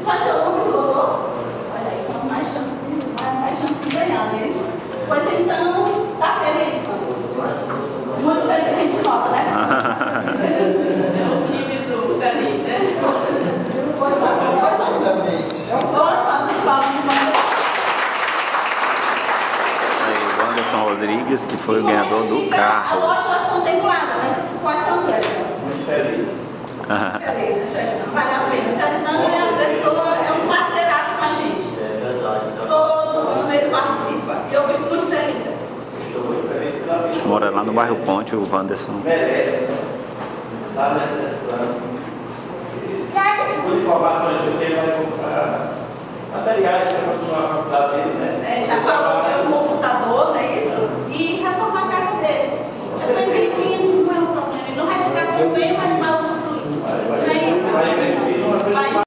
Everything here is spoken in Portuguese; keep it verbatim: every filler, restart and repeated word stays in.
Sabe que eu não me doutor? Olha aí, quanto mais chance, mais, mais chance de ganhar, não é isso? Pois então, tá feliz, mano? Muito feliz, a gente nota, né? É o time do feliz, né? Pois é, boa salva de palmas de mão. Rodrigues, que foi o ganhador do carro. A loja contemplada nessa situação, sério. Muito feliz. Feliz, sério. Vale a pena. Sério, não é uma pessoa, é um parceiraço com a gente. É verdade. Todo ano ele participa. E eu fico muito feliz. Estou muito feliz pela vida. Mora lá no bairro Ponte, o Wanderson. Merece, né? Está necessitando. Por informações que eu tenho, vai comprar materiais para continuar a faculdade dele, né? É, já falou que é um computador, não é isso? E reformar a casa dele. Eu estou enfim, não é um problema. Ele não vai ficar com bem, mas vai usufruir. Não é isso?